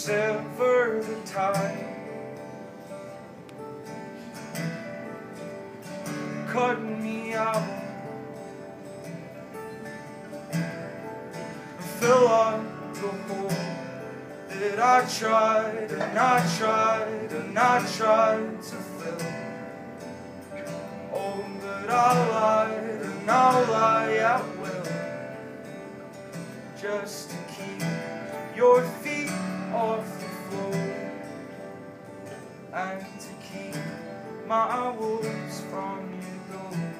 sever the tie, cut me out, fill up the hole that I tried and I tried and I tried to fill. Oh, but I lied and I'll lie at will, just to keep your feet off the floor and to keep my wolves from you going.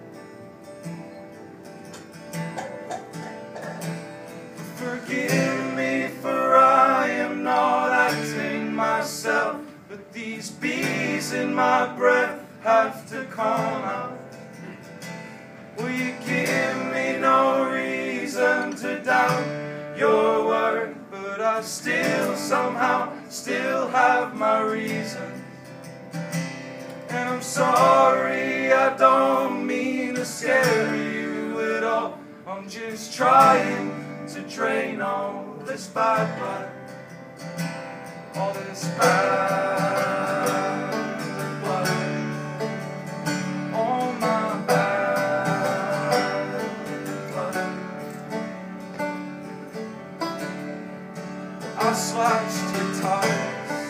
Forgive me, for I am not acting myself, but these bees in my breath have to come out. Will you give me no reason to doubt your word? But I still somehow still have my reasons. And I'm sorry, I don't mean to scare you at all. I'm just trying to drain all this bad blood, all this bad blood, all my bad blood. I slashed your tires,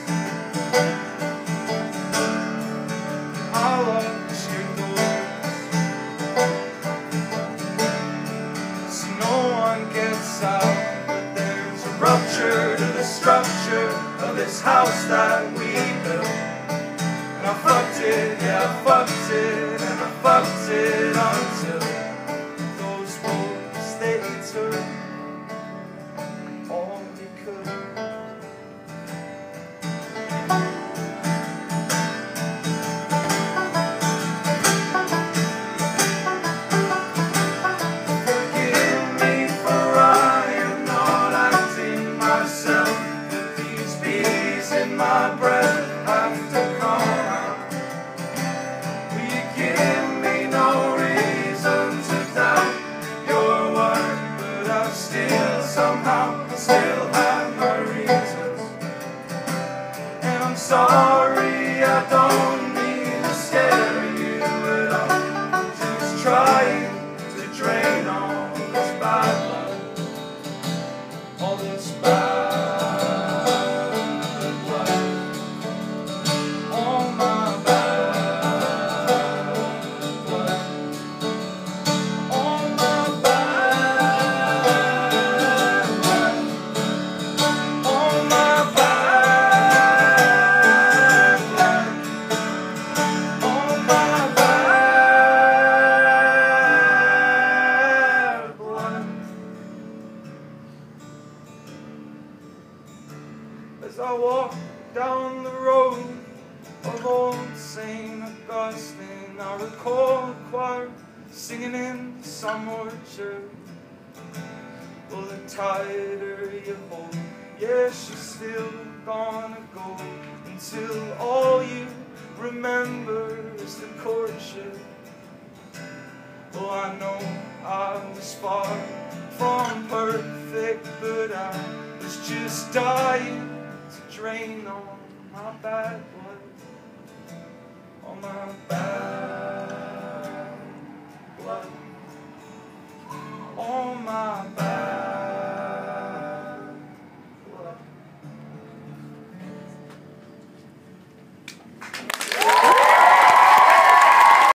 I locked your doors, so no one gets out. But there's a rupture to the structure of this house that we built. And I fucked it, yeah, I fucked it, and I fucked it until those wolves, they took all they could. My breath have to come out. Will you give me no reason to doubt your word? But I still somehow still have my reasons. And I'm sorry, I don't mean to scare you at all. I'm just trying to drain all this bad blood, all this bad. As I walk down the road of old St. Augustine, I recall a choir singing in some orchard. Well, the tighter you hold, yeah, she's still gonna go until all you remember is the courtship. Well, I know I was far from perfect, but I was just dying to drain on my bad blood.